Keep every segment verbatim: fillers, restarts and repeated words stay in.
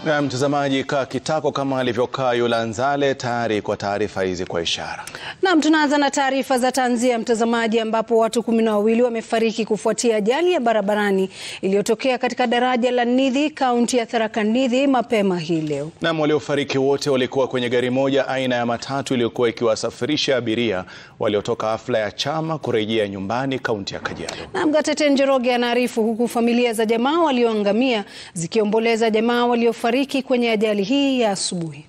Na mtazamaji, kaa kitako kama alivyokaa Yula Nzale tayari kwa taarifa hizi kwa ishara. Naam, tunaanza na taarifa za tanzia mtazamaji, ambapo watu kumi na wawili wamefariki kufuatia ajali ya barabarani iliyotokea katika daraja la Nithi, kaunti ya Tharaka Nithi mapema hii leo. Naam, waliofariki wote walikuwa kwenye gari moja aina ya matatu iliyokuwa ikiwasafirisha abiria waliotoka hafla ya chama kurejea nyumbani kaunti ya Kajiado. Naam, Gatete Njoroge anaarifu, huku familia za jamaa walioangamia zikiomboleza jamaa waliofariki kwenye ajali hii ya asubuhi.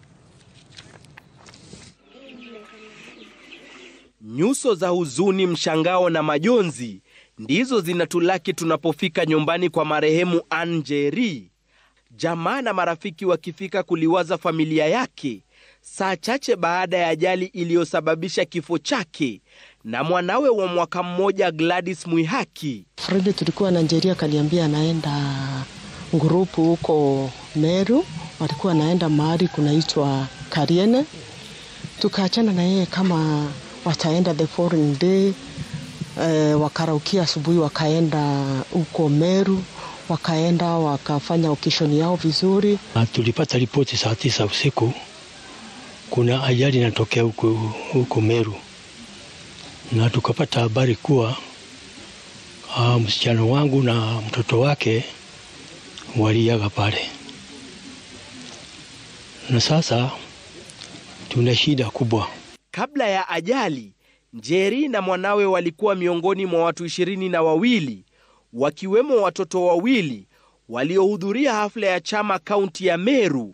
Nyuso za huzuni, mshangao na majonzi ndizo zinatulaki tunapofika nyumbani kwa marehemu Ann Njeri. Jamaa na marafiki wakifika kuliwaza familia yake saa chache baada ya ajali iliyosababisha kifo chake na mwanawe wa mwaka mmoja Gladys Mwihaki. Friday tulikuwa na Njeri akaniambia anaenda ngurupu huko Meru, walikuwa naenda mahali kunaitwa Kariene. Tukaachana na yeye kama wataenda the following day. E, wakaraukia asubuhi wakaenda huko Meru, wakaenda wakafanya occasion yao vizuri. Tulipata ripoti saa tisa usiku kuna ajali inatokea huko huko Meru, na tukapata habari kuwa uh, msichana wangu na mtoto wake waliaga pale. Na sasa tuna shida kubwa. Kabla ya ajali, Njeri na mwanawe walikuwa miongoni mwa watu ishirini na wawili, wakiwemo watoto wawili waliohudhuria hafla ya chama kaunti ya Meru.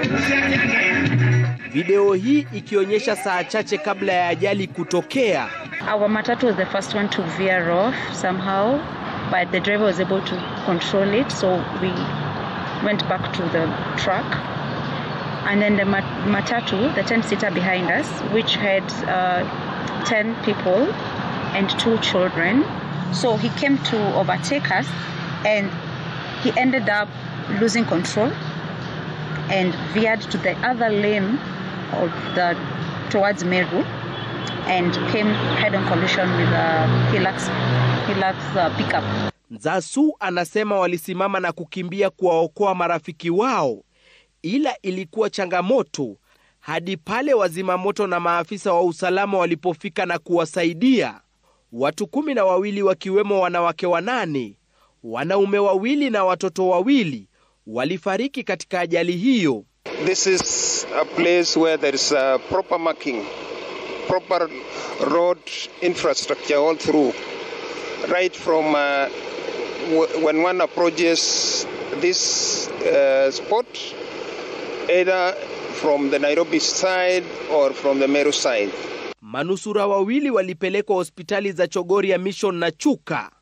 Video hii ikionyesha saa chache kabla ya ajali kutokea. Our matatu was the first one to veer off somehow, but the driver was able to control it, so we went back to the truck. And then the matatu, the ten-seater behind us, which had uh, ten people and two children. So he came to overtake us, and he ended up losing control and veered to the other lane of the towards Meru and came head-on collision with a Hilux, Hilux uh, pickup. Nzasu anasema walisimama na kukimbia kuwaokoa marafiki wao, ila ilikuwa changamoto hadi pale wazima moto na maafisa wa usalama walipofika na kuwasaidia. Watu kumi na wawili wakiwemo wanawake wanane, wanaume wawili na watoto wawili walifariki katika ajali hiyo. This is a place where there is a proper marking, proper road infrastructure all through, right from uh, when one approaches this uh, spot, either from the Nairobi side or from the Meru side. Manusura wawili walipelekwa hospitali za Chogoria Mission na Chuka.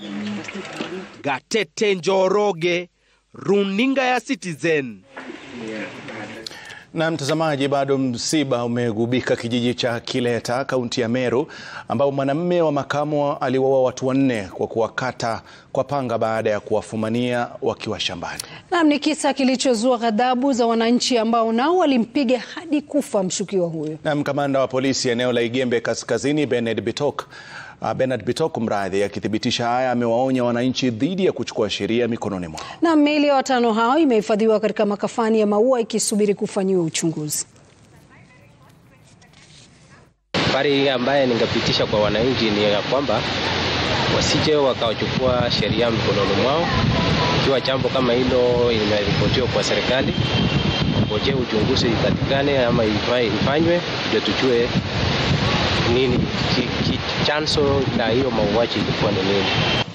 Gatete Njoroge, runinga ya Citizen. Na mtazamaji, bado msiba umegubika kijiji cha Kileta, kaunti ya Meru, ambao mwanamume wa makamo aliwaua watu wanne kwa kuwakata kwa panga baada ya kuwafumania wakiwa shambani. Naam, ni kisa kilichozua ghadhabu za wananchi ambao nao walimpiga hadi kufa mshukiwa huyo. Na kamanda wa polisi eneo la Igembe Kaskazini Bernard Bitok Uh, Bernard Bitok mradhi akithibitisha haya, amewaonya wananchi dhidi ya kuchukua sheria mikononi mwao. Na miili ya watano hao imehifadhiwa katika makafani ya Maua ikisubiri kufanyiwa uchunguzi. Habari ambaye ningepitisha kwa wananchi ni ya kwamba wasije wakachukua sheria mikononi mwao. Ikiwa jambo kama hilo imeripotiwa kwa serikali, ngoje uchunguzi ipatikane ama ifanywe ndio tujue nini ki, ki, chanzo la hiyo mauaji ilikuwa ni nini.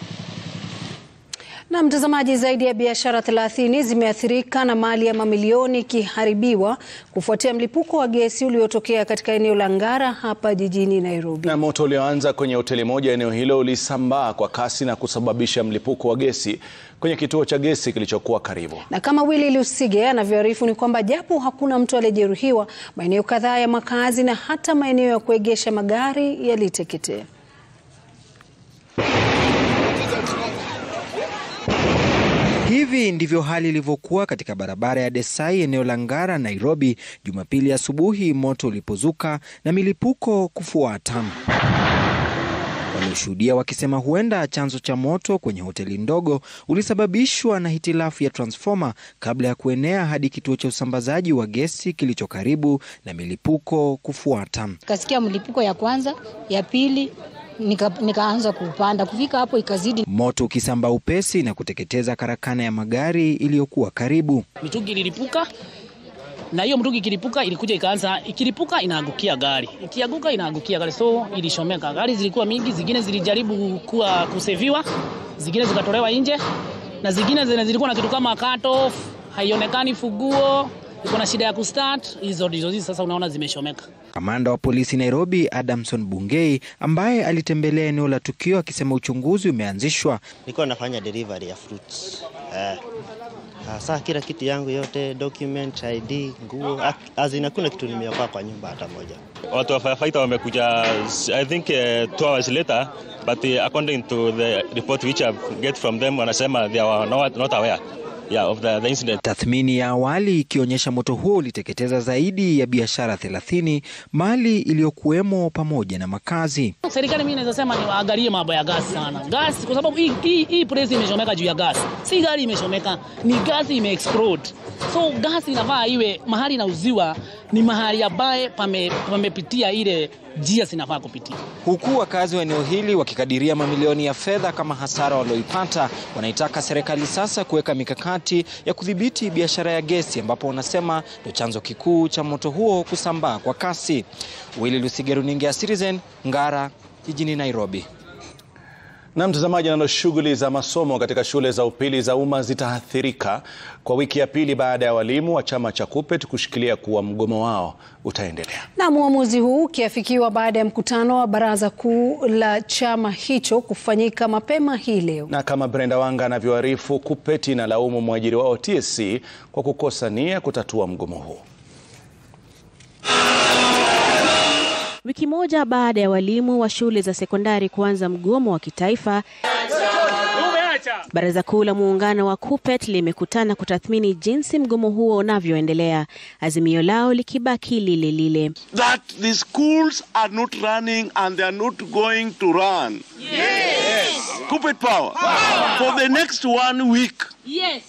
Na mtazamaji, zaidi ya biashara thelathini zimeathirika na mali ya mamilioni ikiharibiwa kufuatia mlipuko wa gesi uliotokea katika eneo la Ngara hapa jijini Nairobi. Na moto ulioanza kwenye hoteli moja eneo hilo ulisambaa kwa kasi na kusababisha mlipuko wa gesi kwenye kituo cha gesi kilichokuwa karibu. Na kama Willy Lusige anavyoarifu ni kwamba japo hakuna mtu aliyejeruhiwa, maeneo kadhaa ya makazi na hata maeneo ya kuegesha magari yaliteketea. Hivi ndivyo hali ilivyokuwa katika barabara ya Desai eneo la Ngara Nairobi Jumapili asubuhi, moto ulipozuka na milipuko kufuata. walioshuhudia wakisema huenda chanzo cha moto kwenye hoteli ndogo ulisababishwa na hitilafu ya transformer kabla ya kuenea hadi kituo cha usambazaji wa gesi kilicho karibu na milipuko kufuata. Kasikia mlipuko ya kwanza, ya pili, nika, nikaanza kupanda. Kufika hapo ikazidi. Moto ukisambaa upesi na kuteketeza karakana ya magari iliyokuwa karibu. Mitungi ililipuka. Na hiyo mtungi ikilipuka ilikuja ikaanza, ikilipuka inaangukia gari. Ikianguka inaangukia gari. So ilishomeka. Gari zilikuwa mingi, zingine zilijaribu kuwa kuseviwa, zingine zikatolewa nje, na zingine zilikuwa na kitu kama cut off, haionekani funguo, iko na shida ya kustart. Hizo hizo sasa unaona zimeshomeka. Kamanda wa polisi Nairobi Adamson Bungei, ambaye alitembelea eneo la tukio, akisema uchunguzi umeanzishwa. Nilikuwa nafanya delivery ya fruits. Eh Sasa kila kitu yangu yote, document, I D, nguo, azina kuna kitu nimeokoa kwa nyumba hata moja. Watu wa firefighter wamekuja I think uh, two hours later, but uh, according to the report which I get from them, wanasema they are not, not aware yeah, of the, the incident. Tathmini ya awali ikionyesha moto huo uliteketeza zaidi ya biashara thelathini, mali iliyokuwemo pamoja na makazi. Serikali mimi naweza sema ni waangalie mambo ya gas sana. Gas kwa sababu hii hii, hii price imeshomeka juu ya gas. Si gari imeshomeka, ni gas imeexplode. So gas inafaa iwe mahali inauziwa ni mahali ambaye pame pamepitia ile njia sinafaa kupitia. Huku wakazi wa eneo hili wakikadiria mamilioni ya fedha kama hasara walioipata, wanaitaka serikali sasa kuweka mikakati ya kudhibiti biashara ya gesi, ambapo wanasema ndio chanzo kikuu cha moto huo kusambaa kwa kasi. Willy Lusige, runinga ya Citizen, Ngara, jijini Nairobi. Na mtazamaji, na shughuli za masomo katika shule za upili za umma zitaathirika kwa wiki ya pili baada ya walimu wa chama cha KUPPET kushikilia kuwa mgomo wao utaendelea. Na uamuzi huu ukiafikiwa baada ya mkutano wa baraza kuu la chama hicho kufanyika mapema hii leo. Na kama Brenda Wanga anavyoarifu, KUPPET inalaumu mwajiri wao T S C kwa kukosa nia kutatua mgomo huu. Wiki moja baada ya walimu wa shule za sekondari kuanza mgomo wa kitaifa, baraza kuu la muungano wa KUPPET limekutana kutathmini jinsi mgomo huo unavyoendelea. Azimio lao likibaki lile lile. That the schools are not running and they are not going to run. Yes. KUPPET power. Power. For the next one week. Yes.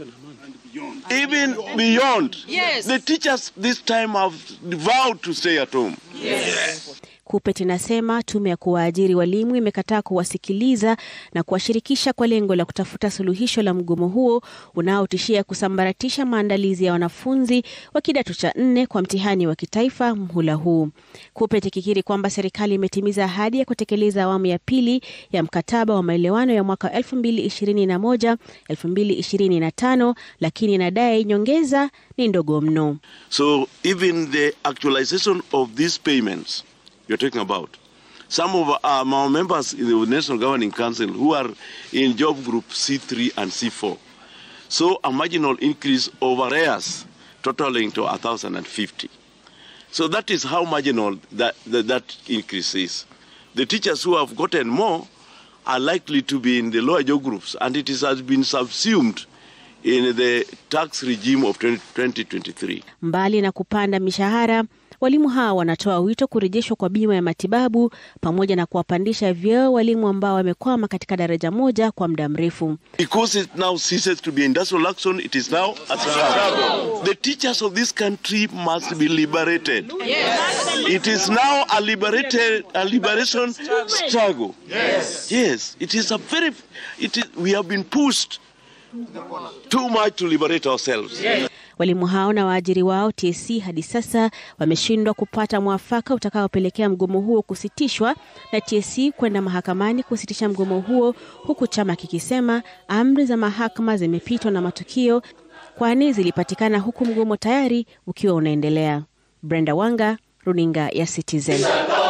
Even beyond. Yes. The teachers this time have vowed to stay at home. Yes. KUPPET inasema tume ya kuwaajiri walimu imekataa kuwasikiliza na kuwashirikisha kwa lengo la kutafuta suluhisho la mgomo huo unaotishia kusambaratisha maandalizi ya wanafunzi wa kidato cha nne kwa mtihani wa kitaifa mhula huu. KUPPET ikikiri kwamba serikali imetimiza ahadi ya kutekeleza awamu ya pili ya mkataba wa maelewano ya mwaka elfu mbili ishirini na moja elfu mbili ishirini na tano, lakini inadai nyongeza ni ndogo mno. So even the actualization of these payments you're talking about, some of um, our members in the National Governing Council who are in job group C three and C four, so a marginal increase of arrears totaling to one thousand fifty. So that is how marginal that, that, that increase is. The teachers who have gotten more are likely to be in the lower job groups, and it is, has been subsumed in the tax regime of twenty twenty-three. Mbali na kupanda mishahara, walimu hawa wanatoa wito kurejeshwa kwa bima ya matibabu pamoja na kuwapandisha vyeo walimu ambao wamekwama katika daraja moja kwa muda mrefu. Because it now ceases to be industrial action, it is now a struggle. The teachers of this country must be liberated. Yes. It is now a liberated a liberation struggle. Yes. Yes, it is a very it is, we have been pushed too much to liberate ourselves. Yes. Walimu hao na waajiri wao T S C hadi sasa wameshindwa kupata mwafaka utakaopelekea mgomo huo kusitishwa, na T S C kwenda mahakamani kusitisha mgomo huo, huku chama kikisema amri za mahakama zimepitwa na matukio kwani zilipatikana huku mgomo tayari ukiwa unaendelea. Brenda Wanga, runinga ya Citizen.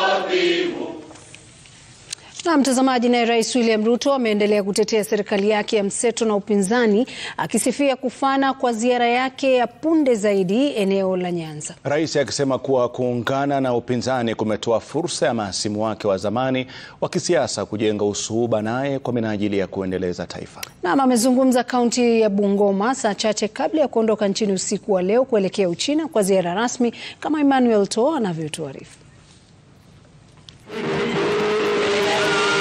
Na mtazamaji, naye Rais William Ruto ameendelea kutetea serikali yake ya mseto na upinzani, akisifia kufana kwa ziara yake ya punde zaidi eneo la Nyanza. Rais akisema kuwa kuungana na upinzani kumetoa fursa ya mahasimu wake wa zamani wa kisiasa kujenga usuhuba naye kwa minajili ya kuendeleza taifa. Na amezungumza kaunti ya Bungoma saa chache kabla ya kuondoka nchini usiku wa leo kuelekea Uchina kwa ziara rasmi, kama Emmanuel Toa anavyotuarifu.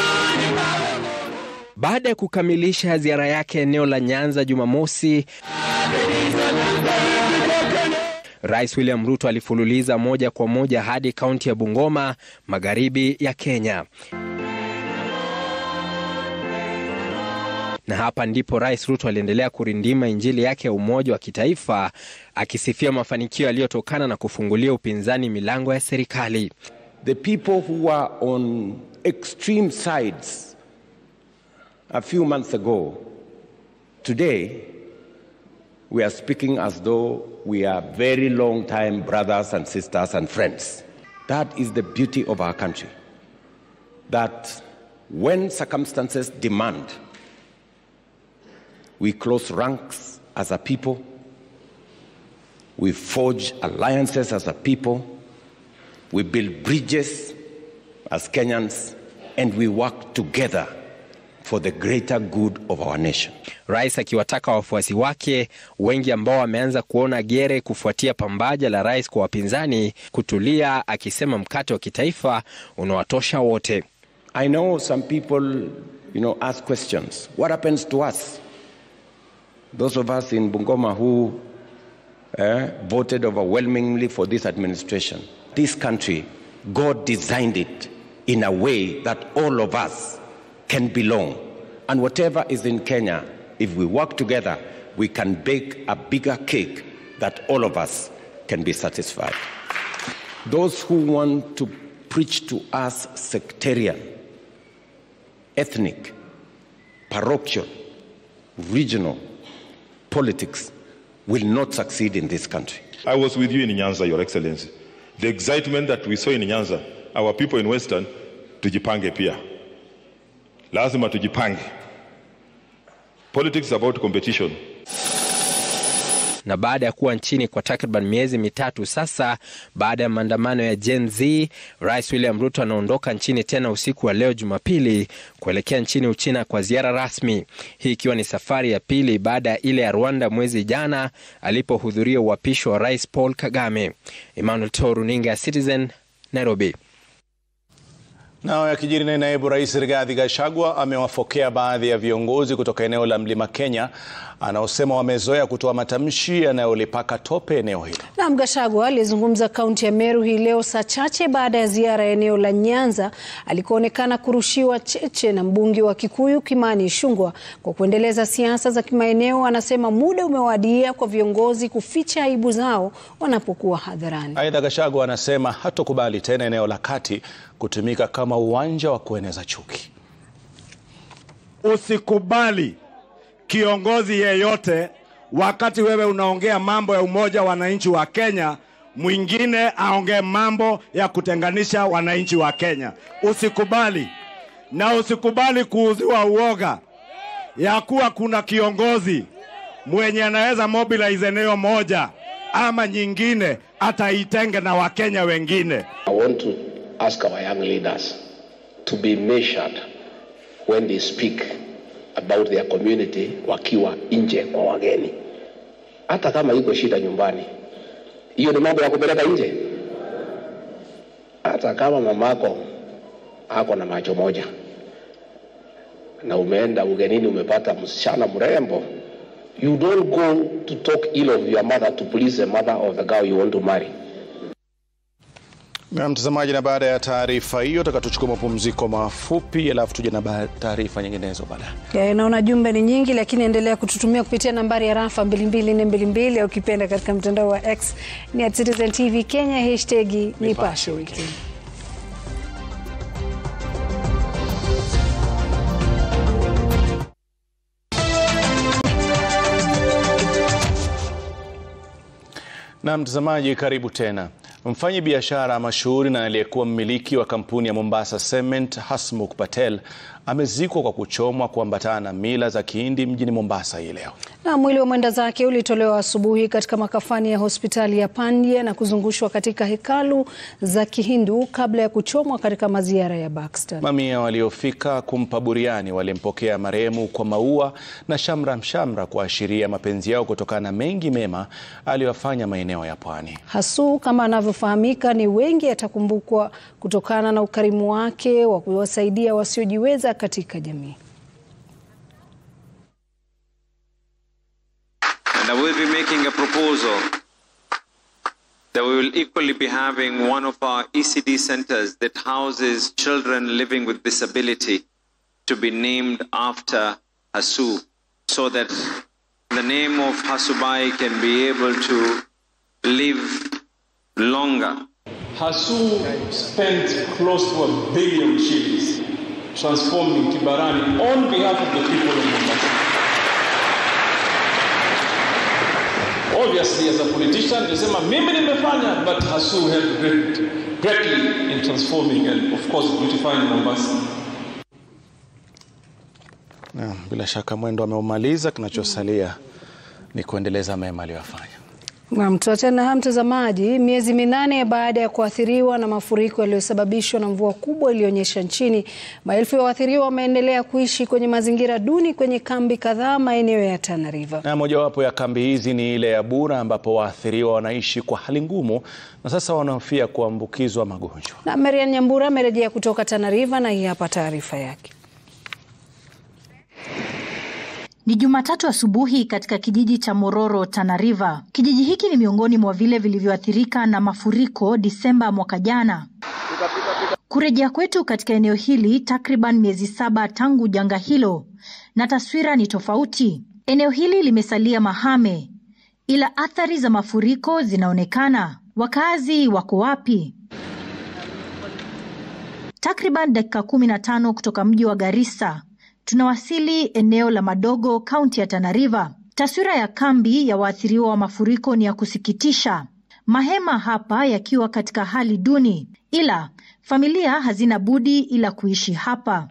Baada ya kukamilisha ziara yake eneo la Nyanza Jumamosi, Rais William Ruto alifululiza moja kwa moja hadi kaunti ya Bungoma, magharibi ya Kenya. Na hapa ndipo Rais Ruto aliendelea kurindima injili yake ya umoja wa kitaifa, akisifia mafanikio yaliyotokana na kufungulia upinzani milango ya serikali. The people who were on extreme sides a few months ago, today we are speaking as though we are very long time brothers and sisters and friends. That is the beauty of our country. That when circumstances demand, we close ranks as a people, we forge alliances as a people, we build bridges as Kenyans, and we work together for the greater good of our nation. Rais akiwataka wafuasi wake, wengi ambao wameanza kuona gere kufuatia pambaja la rais kwa wapinzani, kutulia, akisema mkate wa kitaifa unawatosha wote. I know some people, you know, ask questions. What happens to us? Those of us in Bungoma who eh, voted overwhelmingly for this administration. This country, God designed it in a way that all of us can belong. And whatever is in Kenya, if we work together, we can bake a bigger cake that all of us can be satisfied. Those who want to preach to us sectarian, ethnic, parochial, regional politics will not succeed in this country. I was with you in Nyanza, Your Excellency. The excitement that we saw in Nyanza, our people in Western, tujipange pia. Lazima tujipange. Politics is about competition. Na baada ya kuwa nchini kwa takriban miezi mitatu sasa, baada ya maandamano ya Gen Z, Rais William Ruto anaondoka nchini tena usiku wa leo Jumapili kuelekea nchini Uchina kwa ziara rasmi. Hii ikiwa ni safari ya pili baada ya ile ya Rwanda mwezi jana alipohudhuria uapisho wa Rais Paul Kagame. Emmanuel Toro, runinga ya Citizen, Nairobi. Nao yakijiri na naibu rais Rigathi Gachagua amewafokea baadhi ya viongozi kutoka eneo la Mlima Kenya anaosema wamezoea kutoa matamshi yanayolipaka tope eneo hilo. Na Gachagua alizungumza kaunti ya Meru hii leo saa chache baada ya ziara ya eneo la Nyanza alikoonekana kurushiwa cheche na mbunge wa Kikuyu Kimani Ichung'wah kwa kuendeleza siasa za kimaeneo. Anasema muda umewadia kwa viongozi kuficha aibu zao wanapokuwa hadharani. Aidha, Gachagua anasema hatokubali tena eneo la kati kutumika kama uwanja wa kueneza chuki. Usikubali kiongozi yeyote wakati wewe unaongea mambo ya umoja wa wananchi wa Kenya, mwingine aongee mambo ya kutenganisha wananchi wa Kenya. Usikubali. Na usikubali kuuziwa uoga ya kuwa kuna kiongozi mwenye anaweza mobilize eneo moja ama nyingine ataitenge na Wakenya wengine. I want to ask our young leaders to be measured when they speak about their community wakiwa nje kwa wageni. Hata kama iko shida nyumbani, hiyo ni mambo ya kupeleka nje. Hata kama mamako ako na macho moja na umeenda ugenini umepata msichana mrembo, you don't go to talk ill of your mother to please the mother of the girl you want to marry. Na mtazamaji, na baada ya taarifa hiyo takatuchukua mapumziko mafupi alafu tuje na taarifa nyinginezo baadaye. Naona jumbe ni nyingi, lakini endelea kututumia kupitia nambari ya rafa mbili mbili nne mbili mbili au ukipenda katika mtandao wa X ni at Citizen T V Kenya hashtag Nipashe Wiki. Na mtazamaji, karibu tena. Mfanyi biashara mashuhuri na aliyekuwa mmiliki wa kampuni ya Mombasa Cement, Hasmukh Patel, amezikwa kwa kuchomwa kuambatana na mila za Kihindi mjini Mombasa hii leo. Na mwili wa mwenda zake ulitolewa asubuhi katika makafani ya hospitali ya Pandya na kuzungushwa katika hekalu za Kihindu kabla ya kuchomwa katika maziara ya Buxton. Mamia waliofika kumpa buriani walimpokea marehemu kwa maua na shamra shamra kuashiria mapenzi yao kutokana na mengi mema aliyofanya maeneo ya pwani. Hasu kama anavyofahamika ni wengi atakumbukwa kutokana na ukarimu wake wa kuwasaidia wasiojiweza katika jamii. And I will be making a proposal that we will equally be having one of our E C D centers that houses children living with disability to be named after Hasu, so that the name of Hasubai can be able to live longer. Hasu spent close to a billion shillings transforming Kibarani on behalf of the people of Mombasa. Obviously, as a politician, nisema mimi nimefanya, but Hasu helped great, greatly in transforming and, of course, beautifying Mombasa. Na bila shaka mwendo ameumaliza, kinachosalia ni kuendeleza mema aliyofanya. Na tuachana na mtazamaji, miezi minane baada ya kuathiriwa na mafuriko yaliyosababishwa na mvua kubwa iliyonyesha nchini, maelfu ya waathiriwa wameendelea kuishi kwenye mazingira duni kwenye kambi kadhaa maeneo ya Tana River. Na mojawapo ya kambi hizi ni ile ya Bura, ambapo waathiriwa wanaishi kwa hali ngumu na sasa wanahofia kuambukizwa magonjwa. Na Marian Nyambura amerejea kutoka Tana River na hii hapa taarifa yake. Ni Jumatatu asubuhi katika kijiji cha Mororo, Tana River. Kijiji hiki ni miongoni mwa vile vilivyoathirika na mafuriko Disemba mwaka jana. Kurejea kwetu katika eneo hili takriban miezi saba tangu janga hilo, na taswira ni tofauti. Eneo hili limesalia mahame, ila athari za mafuriko zinaonekana. Wakazi wako wapi? Takriban dakika kumi na tano kutoka mji wa Garissa, tunawasili eneo la Madogo, kaunti ya Tana River. Taswira ya kambi ya waathiriwa wa mafuriko ni ya kusikitisha. Mahema hapa yakiwa katika hali duni, ila familia hazina budi ila kuishi hapa.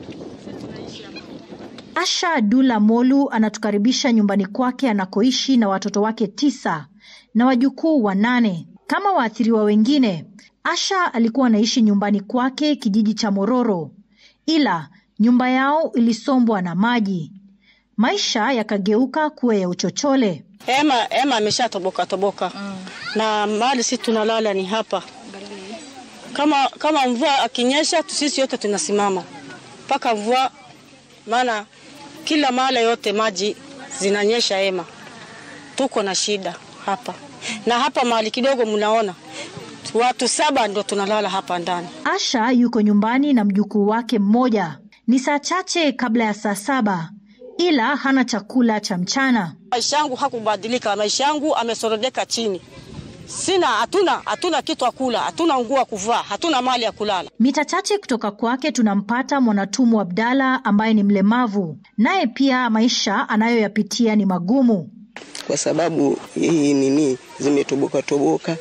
Asha Dula Molu anatukaribisha nyumbani kwake anakoishi na watoto wake tisa na wajukuu wanane. Kama waathiriwa wengine, Asha alikuwa anaishi nyumbani kwake kijiji cha Mororo, ila nyumba yao ilisombwa na maji. Maisha yakageuka kuwa ya uchochole. Ema ema ameshatoboka toboka. Mm. Na mahali sisi tunalala ni hapa. Kama kama mvua akinyesha sisi yote tunasimama. Paka mvua, maana kila mahali yote maji zinanyesha ema. Tuko na shida hapa. Na hapa mahali kidogo mnaona watu saba ndio tunalala hapa ndani. Asha yuko nyumbani na mjukuu wake mmoja. Ni saa chache kabla ya saa saba, ila hana chakula cha mchana. Maisha yangu hakubadilika, maisha yangu amesorodeka chini. Sina, hatuna, hatuna kitu kula, hatuna nguo kuvaa, hatuna mali ya kulala. Mita chache kutoka kwake tunampata Mwanatumu Abdalla ambaye ni mlemavu. Naye pia maisha anayoyapitia ni magumu. Kwa sababu hii nini zimetoboka toboka.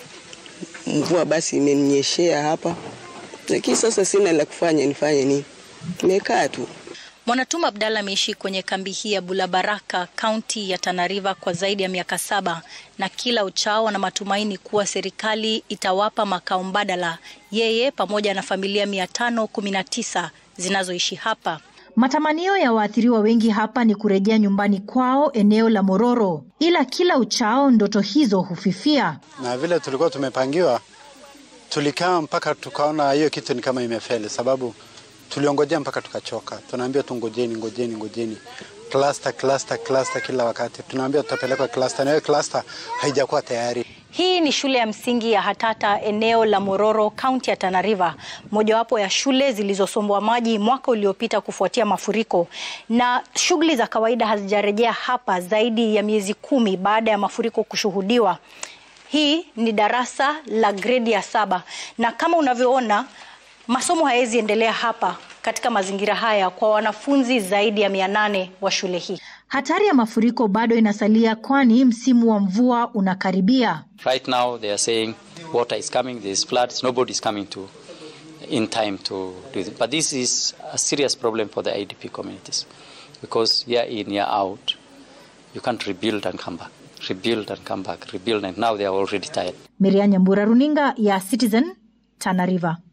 Mvua basi imeninyeshea hapa. Lakini sasa sina la kufanya, nifanye nini? Nimekaa tu. Mwanatumu Abdalla ameishi kwenye kambi hii ya Bulabaraka, kaunti ya Tana River kwa zaidi ya miaka saba, na kila uchao na matumaini kuwa serikali itawapa makao mbadala yeye pamoja na familia mia tano kumi na tisa zinazoishi hapa. Matamanio ya waathiriwa wengi hapa ni kurejea nyumbani kwao eneo la Mororo, ila kila uchao ndoto hizo hufifia. Na vile tulikuwa tumepangiwa, tulikaa mpaka tukaona hiyo kitu ni kama imefeli, sababu tuliongojea mpaka tukachoka. Tunaambia tungojeni, ngojeni, ngojeni. Cluster, cluster, cluster kila wakati. Tunaambia tutapelekwa cluster, na hiyo cluster haijakuwa tayari. Hii ni shule ya msingi ya Hatata eneo la Mororo, kaunti ya Tana River, mojawapo ya shule zilizosombwa maji mwaka uliopita kufuatia mafuriko, na shughuli za kawaida hazijarejea hapa zaidi ya miezi kumi baada ya mafuriko kushuhudiwa. Hii ni darasa la gredi ya saba, na kama unavyoona masomo hayawezi endelea hapa katika mazingira haya kwa wanafunzi zaidi ya mia nane wa shule hii. Hatari ya mafuriko bado inasalia, kwani msimu wa mvua unakaribia. Right now they are saying water is coming, there is floods, nobody is coming to in time to do it. But this is a serious problem for the I D P communities, because year in, year out, you can't rebuild and come back, rebuild and come back, rebuild, and now they are already tired. Marian Nyambura, runinga ya Citizen, Tana River.